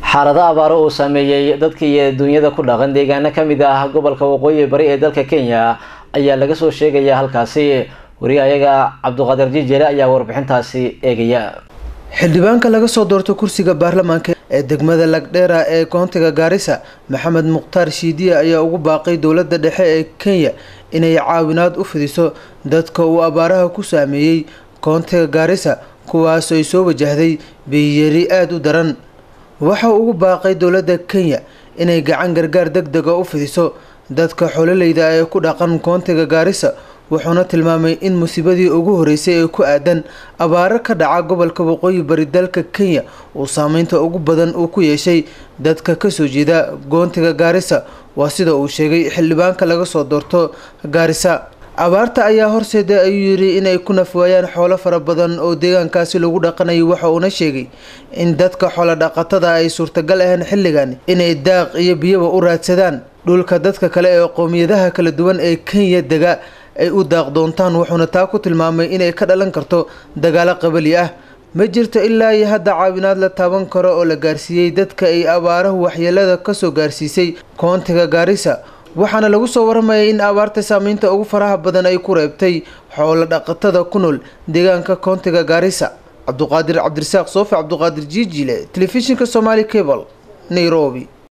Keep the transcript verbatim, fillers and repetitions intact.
xaalada abaaro uu saameeyay dadka iyo dunyada ku dhaqan deegaano kamid ah gobolka waqooyi bari ee dalka Kenya ayaa laga soo sheegaya halkaasi wariyaha Cabduqaadir Jijile ayaa warbixintaasi eegaya. xildhibaanka laga soo doorto kursiga baarlamaanka ee degmada Lagdheera ee koontiga Garissa Maxamed Muqtaar Shiidiye ayaa ugu baaqay dowladda dhexe ee Kenya inay caawinaad u fidiso dadka uu abaaraha ku saameeyay koontiga Garissa kuwaas oo ay soo wajahday biyari aad u daran. waxa ugu baaqay dowladda Kenya inay gacan gargaar degdeg ah u fidiso dadka xoololeyda ee ku dhaqan koontiga Garissa wuxuuna tilmaamay in musiibadii ugu horeysay ee ku aadan abaaro ka dhaca gobolka waqooyi bari dalka Kenya uu saameynta ugu badan uu ku yeeshay dadka ka soo jeeda koontiga Garissa waa sida uu sheegay xildhibaanka laga soo doorto Garissa. abaarta ayaa horseeday ayuu yiri inay ku nafwaayaan xoolo fara badan oo deegaankaasi lagu dhaqanayo waxa uu sheegay in dadka xoolo dhaqatada ay suurtagal ahayn xilligan inay daaq iyo biyo u raadsadaan dhulka dadka kale ee qoomiyadaha kala duwan ee Kenya dega ay u daaq doontaan wuxuuna taa ku tilmaamay inay ka dhalan karto dagaal qabali ah. ma jirto ilaa iyo hadda caawinaad la taaban karo oo la gaarsiiyay dadka ay abaarahu waxyeelada ka soo gaarsiisay koontiga Garissa waxaana lagu soo waramayaa in abaarta saameynta ugu faraha badan ay ku reebtay xoolo dhaqatada ku nool deegaanka koontiga Garissa. Cabduqaadir Cabdirasaaq Soofi Cabduqaadir Jijile, Telefishinka Somali Cable, Nairobi.